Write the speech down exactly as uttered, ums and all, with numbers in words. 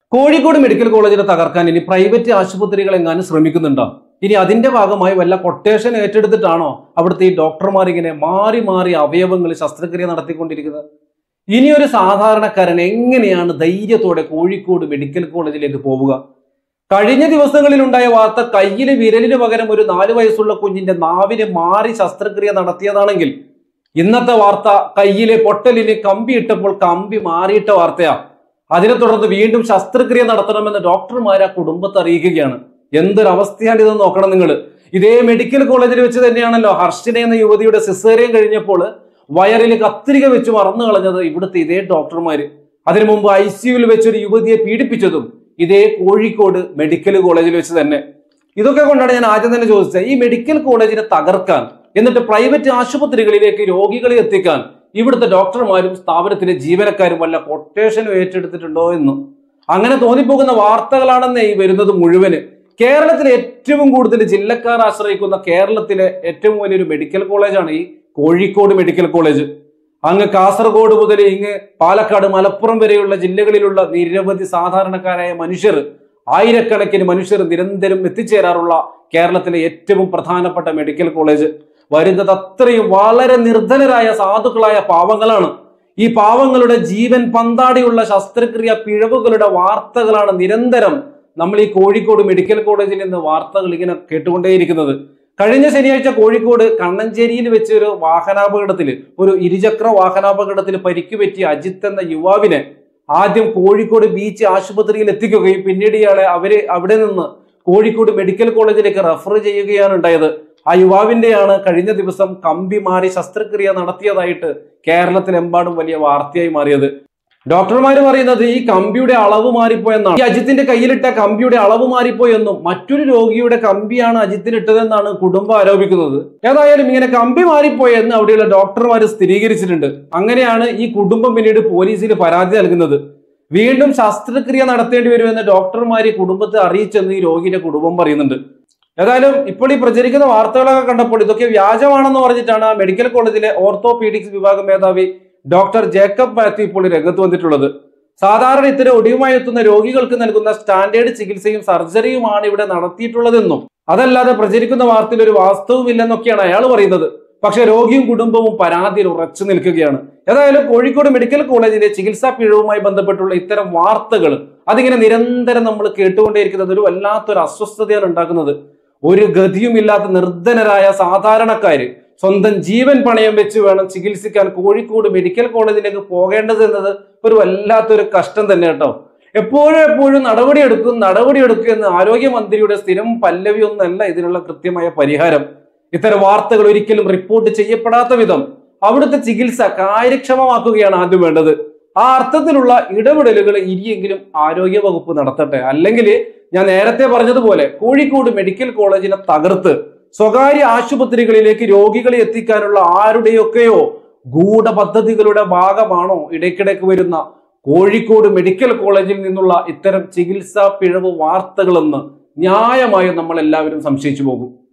Kozhikode medical കോളേജിനെ തകർക്കാൻ ഇനി പ്രൈവറ്റ് ആശുപത്രികൾ എങ്ങാനും ശ്രമിക്കുന്നുണ്ടോ? ഇനി അതിന്റെ ഭാഗമായി വല്ല കൊട്ടേഷൻ ഏറ്റെടുത്തിട്ടാണോ അവിടുത്തെ ഈ ഡോക്ടർമാർ ഇങ്ങനെ മാറി മാറി അവയവങ്ങൾ ശസ്ത്രക്രിയ നടത്തിക്കൊണ്ടിരിക്കുന്നത്? ഇനിയൊരു സാധാരണക്കാരൻ എങ്ങനെയാണ് ധൈര്യത്തോടെ കോഴിക്കോട് മെഡിക്കൽ കോളേജിലേക്ക് പോവുക? കഴിഞ്ഞ ദിവസങ്ങളിൽ ഉണ്ടായ വാർത്ത കയ്യിലെ വിരലിന് പകരം ഒരു നാലു വയസ്സുള്ള കുഞ്ഞിന്റെ നാവിന് മാറി ശസ്ത്രക്രിയ നടത്തിയതാണെങ്കിൽ, ഇന്നത്തെ വാർത്ത കയ്യിലെ പൊട്ടലിന് കമ്പി ഇട്ടപ്പോൾ കമ്പി മാറിയിട്ട വാർത്തയാ. അതിനെ തുടർന്ന് വീണ്ടും ശസ്ത്രക്രിയ നടത്തണമെന്ന് ഡോക്ടർമാർ ആ കുടുംബത്തെ അറിയിക്കുകയാണ്. എന്തൊരവസ്ഥയാണ് ഇതെന്ന് നോക്കണം നിങ്ങൾ. ഇതേ മെഡിക്കൽ കോളേജിൽ വെച്ച് തന്നെയാണല്ലോ ഹർഷിന എന്ന യുവതിയുടെ സിസേറിയൻ കഴിഞ്ഞപ്പോൾ വയറിൽ കത്രിക വെച്ച് മറന്നു കളഞ്ഞത് ഇവിടുത്തെ ഇതേ ഡോക്ടർമാര്. അതിനു മുമ്പ് ഐ സിയുവിൽ വെച്ചൊരു യുവതിയെ പീഡിപ്പിച്ചതും ഇതേ കോഴിക്കോട് മെഡിക്കൽ കോളേജിൽ വെച്ച് തന്നെ. ഇതൊക്കെ കൊണ്ടാണ് ഞാൻ ആദ്യം തന്നെ ചോദിച്ചത്, ഈ മെഡിക്കൽ കോളേജിനെ തകർക്കാൻ, എന്നിട്ട് പ്രൈവറ്റ് ആശുപത്രികളിലേക്ക് രോഗികളെ എത്തിക്കാൻ ഇവിടുത്തെ ഡോക്ടർമാരും സ്ഥാപനത്തിലെ ജീവനക്കാരും വല്ല കൊട്ടേഷനും ഏറ്റെടുത്തിട്ടുണ്ടോ എന്ന്. അങ്ങനെ തോന്നിപ്പോകുന്ന വാർത്തകളാണെന്നേ ഈ വരുന്നത് മുഴുവന്. കേരളത്തിലെ ഏറ്റവും കൂടുതൽ ജില്ലക്കാർ ആശ്രയിക്കുന്ന കേരളത്തിലെ ഏറ്റവും വലിയൊരു മെഡിക്കൽ കോളേജാണ് ഈ കോഴിക്കോട് മെഡിക്കൽ കോളേജ്. അങ്ങ് കാസർഗോഡ് മുതൽ ഇങ്ങ് പാലക്കാട്, മലപ്പുറം വരെയുള്ള ജില്ലകളിലുള്ള നിരവധി സാധാരണക്കാരായ മനുഷ്യർ, ആയിരക്കണക്കിന് മനുഷ്യർ നിരന്തരം എത്തിച്ചേരാറുള്ള കേരളത്തിലെ ഏറ്റവും പ്രധാനപ്പെട്ട മെഡിക്കൽ കോളേജ്. വരുന്നത് അത്രയും വളരെ നിർധനരായ സാധുക്കളായ പാവങ്ങളാണ്. ഈ പാവങ്ങളുടെ ജീവൻ പന്താടിയുള്ള ശസ്ത്രക്രിയ പിഴവുകളുടെ വാർത്തകളാണ് നിരന്തരം നമ്മൾ ഈ കോഴിക്കോട് മെഡിക്കൽ കോളേജിൽ നിന്ന് വാർത്തകൾ ഇങ്ങനെ കേട്ടുകൊണ്ടേയിരിക്കുന്നത്. കഴിഞ്ഞ ശനിയാഴ്ച കോഴിക്കോട് കണ്ണഞ്ചേരിയിൽ വെച്ച് ഒരു വാഹനാപകടത്തിൽ, ഒരു ഇരുചക്ര വാഹനാപകടത്തിൽ പരിക്ക് പറ്റിയ അജിത്ത് എന്ന യുവാവിനെ ആദ്യം കോഴിക്കോട് ബീച്ച് ആശുപത്രിയിൽ എത്തിക്കുകയും പിന്നീട് ഇയാളെ അവര് അവിടെ നിന്ന് കോഴിക്കോട് മെഡിക്കൽ കോളേജിലേക്ക് റെഫർ ചെയ്യുകയാണ് ഉണ്ടായത്. ആ യുവാവിന്റെയാണ് കഴിഞ്ഞ ദിവസം കമ്പി മാറി ശസ്ത്രക്രിയ നടത്തിയതായിട്ട് കേരളത്തിലെമ്പാടും വലിയ വാർത്തയായി മാറിയത്. ഡോക്ടർമാർ പറയുന്നത് ഈ കമ്പിയുടെ അളവ് മാറിപ്പോയെന്നാണ്. ഈ അജിത്തിന്റെ കയ്യിലിട്ട കമ്പിയുടെ അളവ് മാറിപ്പോയെന്നും മറ്റൊരു രോഗിയുടെ കമ്പിയാണ് അജിത്തിന് ഇട്ടതെന്നാണ് കുടുംബം ആരോപിക്കുന്നത്. ഏതായാലും ഇങ്ങനെ കമ്പി മാറിപ്പോയെന്ന് അവിടെയുള്ള ഡോക്ടർമാർ സ്ഥിരീകരിച്ചിട്ടുണ്ട്. അങ്ങനെയാണ് ഈ കുടുംബം പിന്നീട് പോലീസിൽ പരാതി നൽകുന്നത്. വീണ്ടും ശസ്ത്രക്രിയ നടത്തേണ്ടി വരുമെന്ന് ഡോക്ടർമാർ കുടുംബത്തെ അറിയിച്ചെന്ന് ഈ രോഗിയുടെ കുടുംബം പറയുന്നുണ്ട്. ഏതായാലും ഇപ്പോൾ ഈ പ്രചരിക്കുന്ന വാർത്തകളൊക്കെ കണ്ടപ്പോൾ ഇതൊക്കെ വ്യാജമാണെന്ന് പറഞ്ഞിട്ടാണ് മെഡിക്കൽ കോളേജിലെ ഓർത്തോപീഡിക്സ് വിഭാഗം മേധാവി ഡോക്ടർ ജേക്കബ് മാത്യു ഇപ്പോൾ രംഗത്ത് വന്നിട്ടുള്ളത്. സാധാരണ ഇത്തരം ഒടിവുമായി എത്തുന്ന രോഗികൾക്ക് നൽകുന്ന സ്റ്റാൻഡേർഡ് ചികിത്സയും സർജറിയുമാണ് ഇവിടെ നടത്തിയിട്ടുള്ളതെന്നും അതല്ലാതെ പ്രചരിക്കുന്ന വാർത്തയിൽ ഒരു വാസ്തവമില്ലെന്നൊക്കെയാണ് അയാൾ പറയുന്നത്. പക്ഷെ രോഗിയും കുടുംബവും പരാതിയിൽ ഉറച്ചു നിൽക്കുകയാണ്. ഏതായാലും കോഴിക്കോട് മെഡിക്കൽ കോളേജിലെ ചികിത്സാ പിഴവുമായി ബന്ധപ്പെട്ടുള്ള ഇത്തരം വാർത്തകൾ അതിങ്ങനെ നിരന്തരം നമ്മൾ കേട്ടുകൊണ്ടേയിരിക്കുന്നത് ഒരു വല്ലാത്തൊരു അസ്വസ്ഥതയാണ് ഉണ്ടാക്കുന്നത്. ഒരു ഗതിയുമില്ലാത്ത നിർധനരായ സാധാരണക്കാര് സ്വന്തം ജീവൻ പണയം വെച്ച് വേണം ചികിത്സിക്കാൻ കോഴിക്കോട് മെഡിക്കൽ കോളേജിലേക്ക് പോകേണ്ടത് എന്നത് ഒരു വല്ലാത്തൊരു കഷ്ടം തന്നെ കേട്ടോ. എപ്പോഴും എപ്പോഴും നടപടിയെടുക്കും നടപടിയെടുക്കും എന്ന് ആരോഗ്യമന്ത്രിയുടെ സ്ഥിരം പല്ലവി ഒന്നല്ല ഇതിനുള്ള കൃത്യമായ പരിഹാരം. ഇത്തരം വാർത്തകൾ ഒരിക്കലും റിപ്പോർട്ട് ചെയ്യപ്പെടാത്ത വിധം അവിടുത്തെ ചികിത്സ കാര്യക്ഷമമാക്കുകയാണ് ആദ്യം വേണ്ടത്. ആ അർത്ഥത്തിലുള്ള ഇടപെടലുകൾ ഇനിയെങ്കിലും ആരോഗ്യ വകുപ്പ് നടത്തട്ടെ. അല്ലെങ്കിൽ ഞാൻ നേരത്തെ പറഞ്ഞതുപോലെ കോഴിക്കോട് മെഡിക്കൽ കോളേജിനെ തകർത്ത് സ്വകാര്യ ആശുപത്രികളിലേക്ക് രോഗികളെ എത്തിക്കാനുള്ള ആരുടെയൊക്കെയോ ഗൂഢപദ്ധതികളുടെ ഭാഗമാണോ ഇടയ്ക്കിടയ്ക്ക് വരുന്ന കോഴിക്കോട് മെഡിക്കൽ കോളേജിൽ നിന്നുള്ള ഇത്തരം ചികിത്സാ പിഴവ് വാർത്തകളെന്ന് ന്യായമായും നമ്മൾ എല്ലാവരും സംശയിച്ചു പോകും.